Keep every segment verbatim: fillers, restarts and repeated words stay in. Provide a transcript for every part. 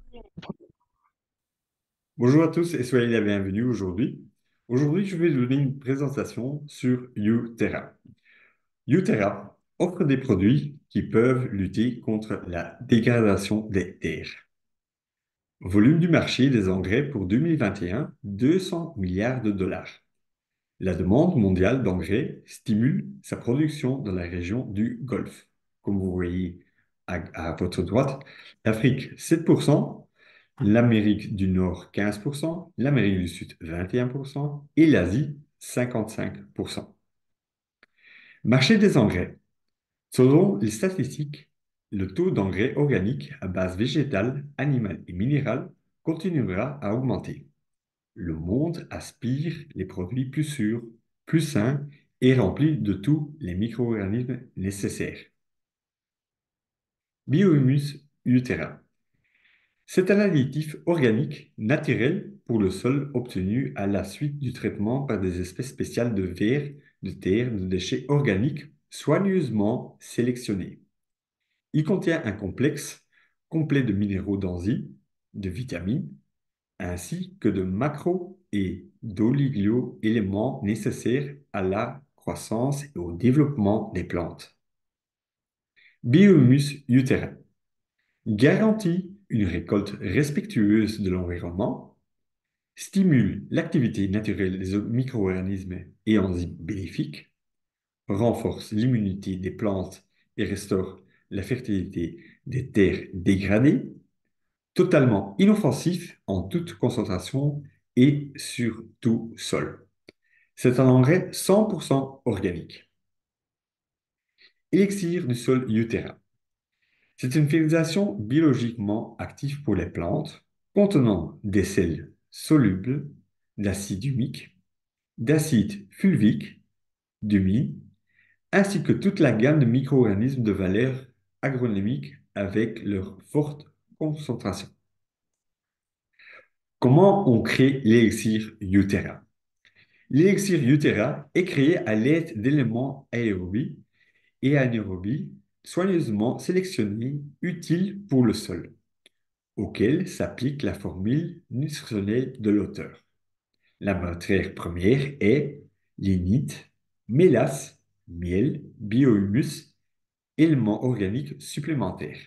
Bonjour à tous et soyez les bienvenus aujourd'hui. Aujourd'hui, je vais vous donner une présentation sur uTerra. uTerra offre des produits qui peuvent lutter contre la dégradation des terres. Volume du marché des engrais pour deux mille vingt et un, deux cents milliards de dollars. La demande mondiale d'engrais stimule sa production dans la région du Golfe. Comme vous voyez à, à votre droite, l'Afrique sept pour cent, l'Amérique du Nord quinze pour cent, l'Amérique du Sud vingt et un pour cent et l'Asie cinquante-cinq pour cent. Marché des engrais. Selon les statistiques, le taux d'engrais organique à base végétale, animale et minérale continuera à augmenter. Le monde aspire les produits plus sûrs, plus sains et remplis de tous les micro-organismes nécessaires. Biohumus utéra. C'est un additif organique naturel pour le sol obtenu à la suite du traitement par des espèces spéciales de vers, de terre, de déchets organiques soigneusement sélectionnés. Il contient un complexe complet de minéraux d'enzymes, de vitamines, ainsi que de macro et d'oligo-éléments nécessaires à la croissance et au développement des plantes. Biohumus utérin garantit une récolte respectueuse de l'environnement, stimule l'activité naturelle des micro-organismes et enzymes bénéfiques, renforce l'immunité des plantes et restaure la fertilité des terres dégradées, totalement inoffensif en toute concentration et sur tout sol. C'est un engrais cent pour cent organique. Élixir du sol utérin. C'est une fertilisation biologiquement active pour les plantes, contenant des sels solubles d'acide humique, d'acide fulvique, d'humine, ainsi que toute la gamme de micro-organismes de valeur agronomique avec leur forte concentration. Comment on crée l'élixir utérin? L'élixir utérin est créé à l'aide d'éléments aérobies et anaérobies soigneusement sélectionnés utiles pour le sol, auquel s'applique la formule nutritionnelle de l'auteur. La matière première est lignite, mélasse, miel, biohumus, éléments organiques supplémentaires.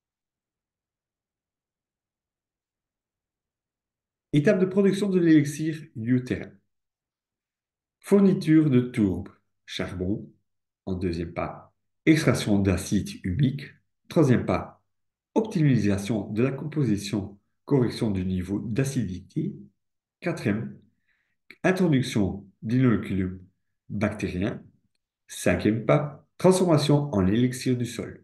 Étape de production de l'élixir utérin. Fourniture de tourbe, charbon, en deuxième pas. Extraction d'acide humique, troisième pas. Optimisation de la composition, correction du niveau d'acidité, quatrième. Introduction d'inoculum bactérien, cinquième pas. Transformation en élixir du sol.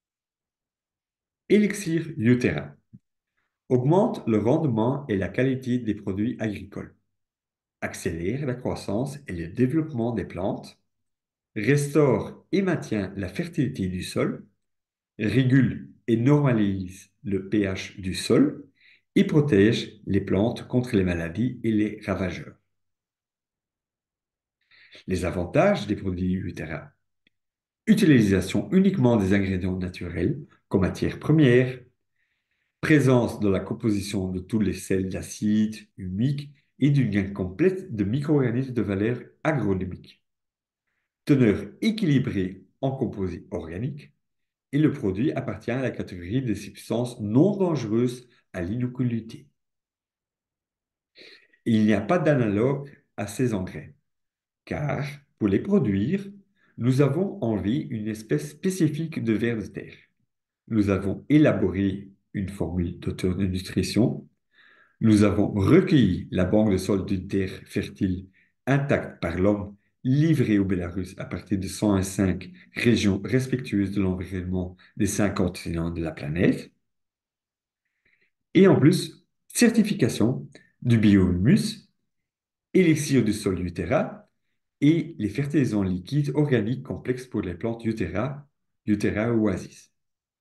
Élixir utérin augmente le rendement et la qualité des produits agricoles, accélère la croissance et le développement des plantes, restaure et maintient la fertilité du sol, régule et normalise le pH du sol et protège les plantes contre les maladies et les ravageurs. Les avantages des produits utéra. Utilisation uniquement des ingrédients naturels comme matière première, présence dans la composition de tous les sels d'acide, humique et d'une gamme complète de micro-organismes de valeur agronomique. Teneur équilibrée en composés organiques, et le produit appartient à la catégorie des substances non dangereuses à l'inocuité. Il n'y a pas d'analogue à ces engrais, car pour les produire, nous avons enlevé une espèce spécifique de vers de terre. Nous avons élaboré une formule d'autonutrition. Nous avons recueilli la banque de sol d'une terre fertile intacte par l'homme livrée au Bélarus à partir de cent cinq régions respectueuses de l'environnement des cinq continents de la planète. Et en plus, certification du biohumus, élixir du sol utéra et les fertilisants liquides organiques complexes pour les plantes utéra, utéra oasis.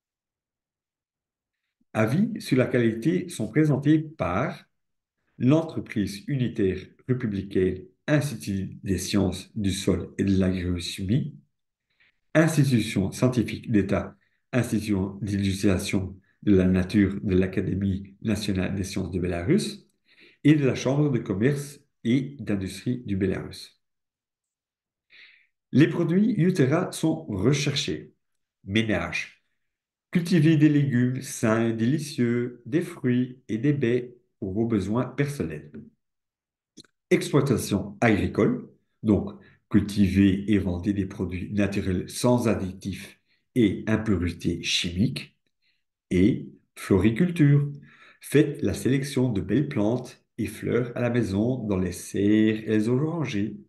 Avis sur la qualité sont présentés par l'entreprise unitaire républicaine Institut des sciences du sol et de l'agrochimie, institution scientifique d'État, institution d'illustration de la nature de l'Académie nationale des sciences de Bélarus et de la Chambre de commerce et d'industrie du Bélarus. Les produits Utera sont recherchés. Ménage. Cultiver des légumes sains et délicieux, des fruits et des baies pour vos besoins personnels. Exploitation agricole. Donc, cultiver et vendre des produits naturels sans additifs et impuretés chimiques. Et floriculture. Faites la sélection de belles plantes et fleurs à la maison dans les serres et les orangers.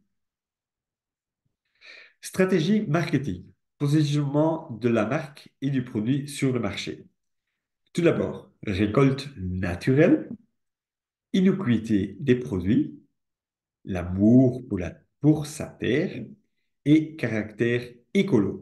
Stratégie marketing. Positionnement de la marque et du produit sur le marché. Tout d'abord, récolte naturelle, innocuité des produits, l'amour pour, la- pour sa terre et caractère écolo.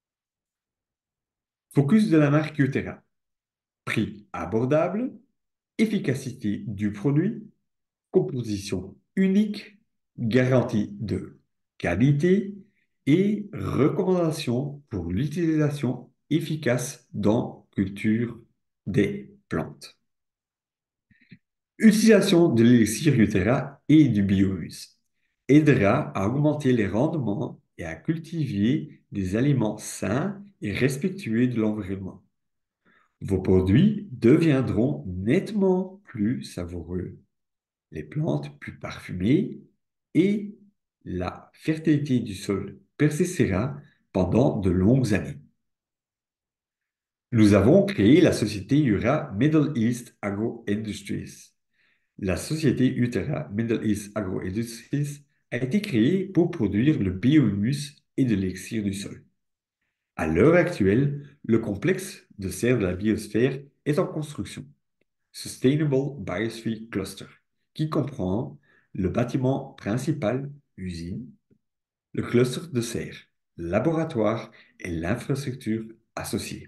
Focus de la marque Utera. Prix abordable, efficacité du produit, composition unique, garantie de qualité et recommandation pour l'utilisation efficace dans culture des plantes. Utilisation de l'élixir Utera et du biohumus aidera à augmenter les rendements et à cultiver des aliments sains et respectueux de l'environnement. Vos produits deviendront nettement plus savoureux, les plantes plus parfumées et la fertilité du sol persistera pendant de longues années. Nous avons créé la société Ura Middle East Agro Industries. La société Utera Middle East Agro Industries a été créée pour produire le biohumus et de l'élixir du sol. À l'heure actuelle, le complexe de serre de la biosphère est en construction. Sustainable Biosphere Cluster, qui comprend le bâtiment principal, usine, le cluster de serre, laboratoire et l'infrastructure associée.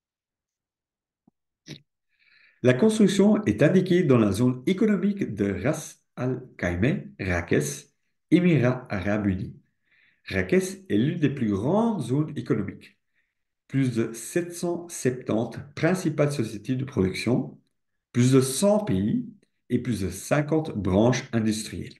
La construction est indiquée dans la zone économique de Ras Al Khaimah, Rakes, Émirats arabes unis. Rakes est l'une des plus grandes zones économiques. Plus de sept cent soixante-dix principales sociétés de production, plus de cent pays et plus de cinquante branches industrielles.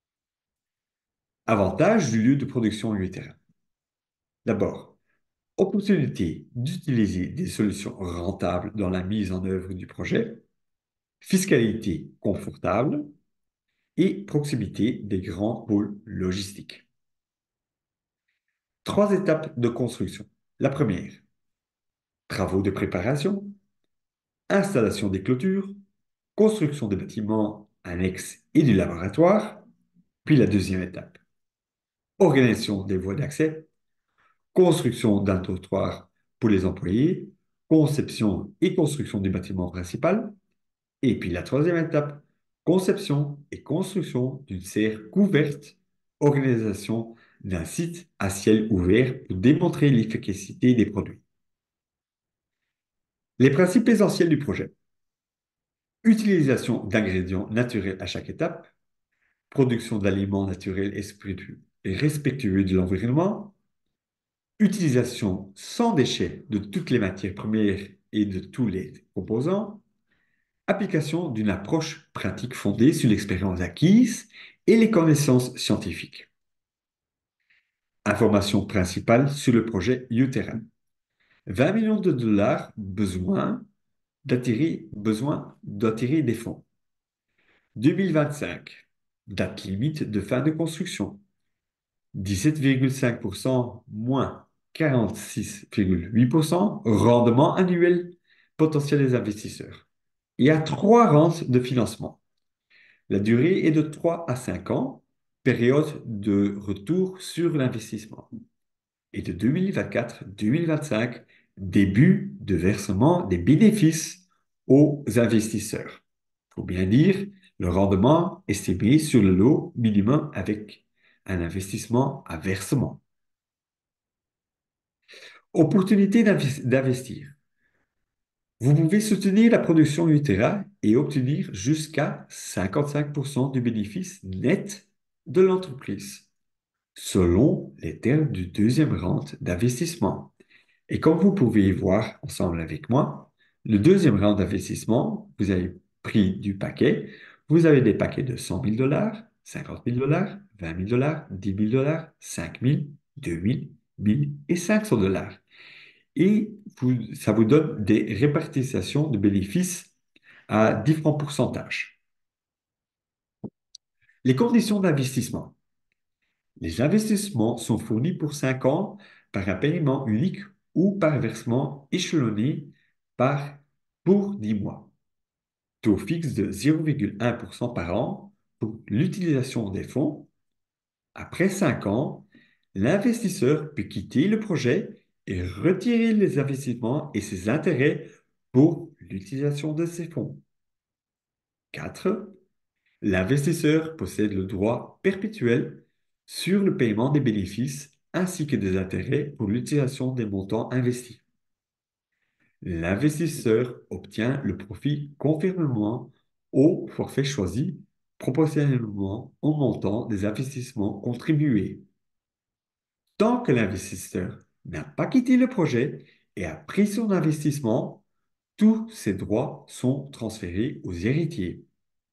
Avantages du lieu de production Utera. D'abord, opportunité d'utiliser des solutions rentables dans la mise en œuvre du projet, fiscalité confortable et proximité des grands pôles logistiques. Trois étapes de construction. La première, travaux de préparation, installation des clôtures, construction des bâtiments annexes et du laboratoire, puis la deuxième étape, organisation des voies d'accès, construction d'un trottoir pour les employés, conception et construction du bâtiment principal, et puis la troisième étape, conception et construction d'une serre couverte, organisation d'un site à ciel ouvert pour démontrer l'efficacité des produits. Les principes essentiels du projet. Utilisation d'ingrédients naturels à chaque étape, production d'aliments naturels et spiritueux et respectueux de l'environnement, utilisation sans déchets de toutes les matières premières et de tous les composants, application d'une approche pratique fondée sur l'expérience acquise et les connaissances scientifiques. Information principale sur le projet Utera. vingt millions de dollars besoin d'attirer besoin d'attirer des fonds. deux mille vingt-cinq, date limite de fin de construction. dix-sept virgule cinq pour cent moins quarante-six virgule huit pour cent rendement annuel potentiel des investisseurs. Il y a trois rentes de financement. La durée est de trois à cinq ans, période de retour sur l'investissement. Et de deux mille vingt-quatre à deux mille vingt-cinq, début de versement des bénéfices aux investisseurs. Il faut bien dire, le rendement estimé sur le lot minimum avec un investissement à versement. Opportunité d'investir. Vous pouvez soutenir la production Utera et obtenir jusqu'à cinquante-cinq pour cent du bénéfice net de l'entreprise, selon les termes du deuxième rente d'investissement. Et comme vous pouvez voir ensemble avec moi, Le deuxième round d'investissement, vous avez pris du paquet. Vous avez des paquets de cent mille dollars, cinquante mille dollars, vingt mille dollars, dix mille dollars, cinq mille, deux mille, mille et cinq cents dollars. Et vous- ça vous donne des répartitions de bénéfices à différents pourcentages. Les conditions d'investissement. Les investissements sont fournis pour cinq ans par un paiement unique ou par versement échelonné par, pour dix mois. Taux fixe de zéro virgule un pour cent par an pour l'utilisation des fonds. Après cinq ans, l'investisseur peut quitter le projet et retirer les investissements et ses intérêts pour l'utilisation de ces fonds. Quatre. L'investisseur possède le droit perpétuel sur le paiement des bénéfices ainsi que des intérêts pour l'utilisation des montants investis. L'investisseur obtient le profit conformément au forfait choisi, proportionnellement au montant des investissements contribués. Tant que l'investisseur n'a pas quitté le projet et a pris son investissement, tous ses droits sont transférés aux héritiers.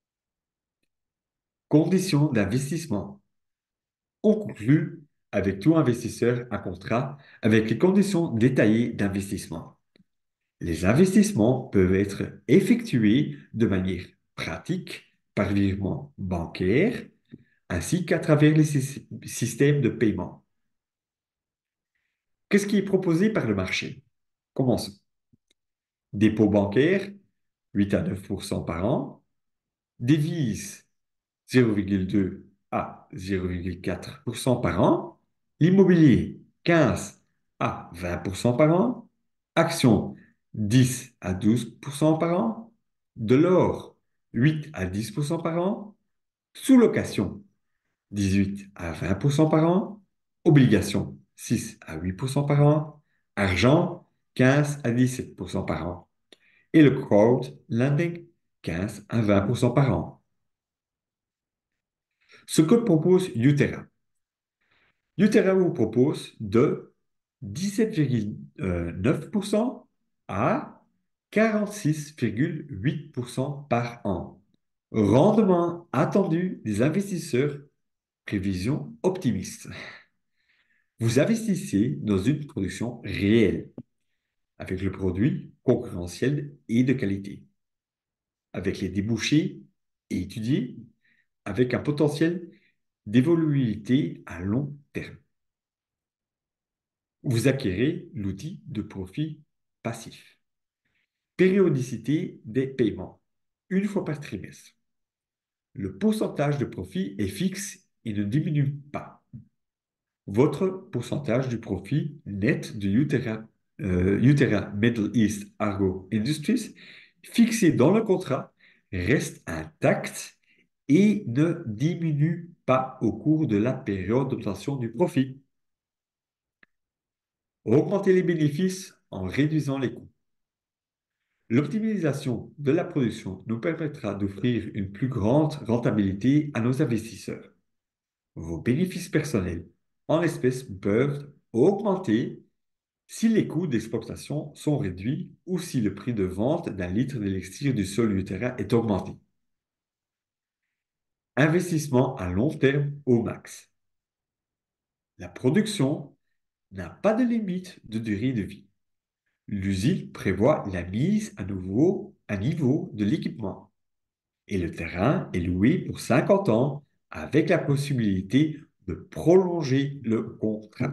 Conditions d'investissement. On conclut avec tout investisseur un contrat avec les conditions détaillées d'investissement. Les investissements peuvent être effectués de manière pratique par virement bancaire ainsi qu'à travers les sy- systèmes de paiement. Qu'est-ce qui est proposé par le marché? Commençons. Dépôt bancaire, huit à neuf pour cent par an. Devise, zéro virgule deux à zéro virgule quatre pour cent par an. L'immobilier, quinze à vingt pour cent par an. Actions, dix à douze pour cent par an. De l'or, huit à dix pour cent par an. Sous-location, dix-huit à vingt pour cent par an. Obligations, six à huit pour cent par an. Argent, quinze à dix-sept pour cent par an. Et le crowd lending, quinze à vingt pour cent par an. Ce que propose Utera. Utera vous propose de dix-sept virgule neuf pour cent à quarante-six virgule huit pour cent par an. Rendement attendu des investisseurs, prévision optimiste. Vous investissez dans une production réelle, avec le produit concurrentiel et de qualité, avec les débouchés étudiés, avec un potentiel d'évoluabilité à long terme. Vous acquérez l'outil de profit passif. Périodicité des paiements, une fois par trimestre. Le pourcentage de profit est fixe et ne diminue pas. Votre pourcentage du profit net de Utera, euh, Utera Middle East Argo Industries, fixé dans le contrat, reste intact et ne diminue pas au cours de la période d'obtention du profit. Augmenter les bénéfices en réduisant les coûts. L'optimisation de la production nous permettra d'offrir une plus grande rentabilité à nos investisseurs. Vos bénéfices personnels en espèces peuvent augmenter si les coûts d'exploitation sont réduits ou si le prix de vente d'un litre d'élixir du sol Utera est augmenté. Investissement à long terme au max. La production n'a pas de limite de durée de vie. L'usine prévoit la mise à nouveau à niveau de l'équipement et le terrain est loué pour cinquante ans avec la possibilité de prolonger le contrat.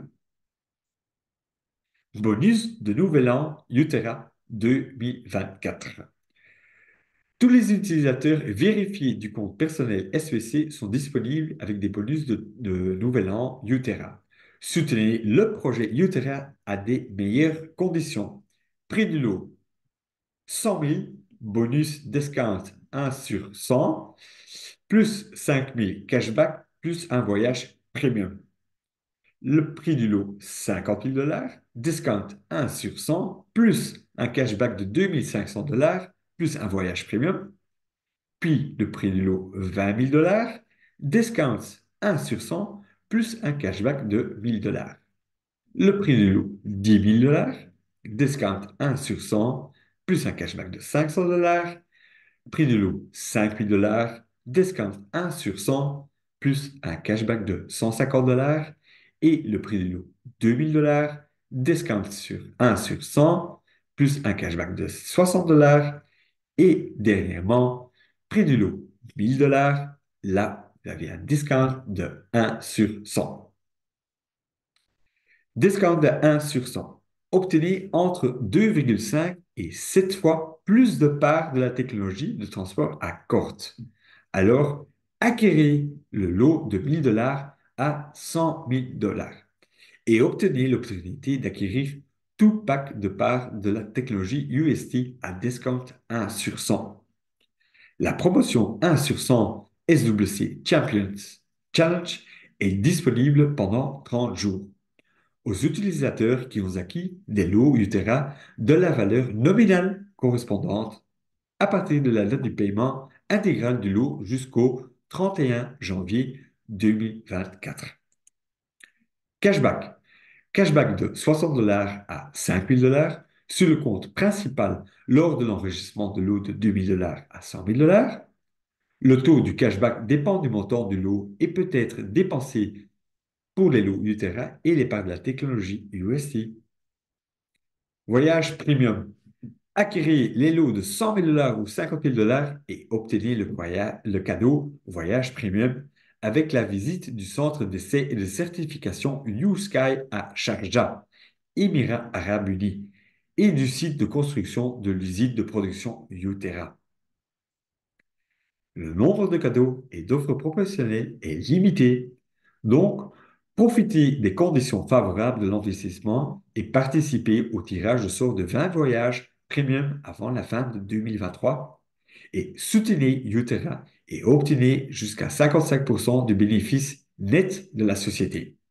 Bonus de Nouvel An Utera deux mille vingt-quatre. Tous les utilisateurs vérifiés du compte personnel S V C sont disponibles avec des bonus de, de Nouvel An Utera. Soutenez le projet Utera à des meilleures conditions. Prix du lot cent mille, bonus discount un sur cent, plus cinq mille cashback, plus un voyage premium. Le prix du lot cinquante mille dollars, discount un sur cent, plus un cashback de deux mille cinq cents dollars, plus un voyage premium. Puis le prix du lot vingt mille dollars, discount un sur cent, plus un cashback de mille dollars. Le prix du lot dix mille dollars, discount un sur cent, plus un cashback de cinq cents dollars, prix du lot cinq mille dollars, discount un sur cent, plus un cashback de cent cinquante dollars, et le prix du lot deux mille dollars, discount sur un sur cent, plus un cashback de soixante dollars, et dernièrement, prix du lot mille dollars, là, vous avez un discount de un sur cent. Discount de un sur cent. Obtenez entre deux virgule cinq et sept fois plus de parts de la technologie de transport à courte. Alors, acquérez le lot de mille dollars à cent mille dollars et obtenez l'opportunité d'acquérir tout pack de parts de la technologie U S T à discount un sur cent. La promotion un sur cent S W C Champions Challenge est disponible pendant trente jours aux utilisateurs qui ont acquis des lots Utera de la valeur nominale correspondante à partir de la date du paiement intégral du lot jusqu'au trente et un janvier deux mille vingt-quatre. Cashback. Cashback de soixante dollars à cinq mille dollars sur le compte principal lors de l'enregistrement de lot de deux mille dollars à cent mille dollars. Le taux du cashback dépend du montant du lot et peut être dépensé pour les lots Utera et les parts de la technologie U S T. Voyage premium. Acquérez les lots de cent mille dollars ou cinquante mille dollars et obtenez le, le cadeau Voyage premium avec la visite du centre d'essai et de certification U-Sky à Sharjah, Émirats arabes unis, et du site de construction de l'usine de production Utera. Le nombre de cadeaux et d'offres promotionnelles est limité. Donc, profitez des conditions favorables de l'investissement et participez au tirage au sort de vingt voyages premium avant la fin de deux mille vingt-trois et soutenez Utera et obtenez jusqu'à cinquante-cinq pour cent du bénéfice net de la société.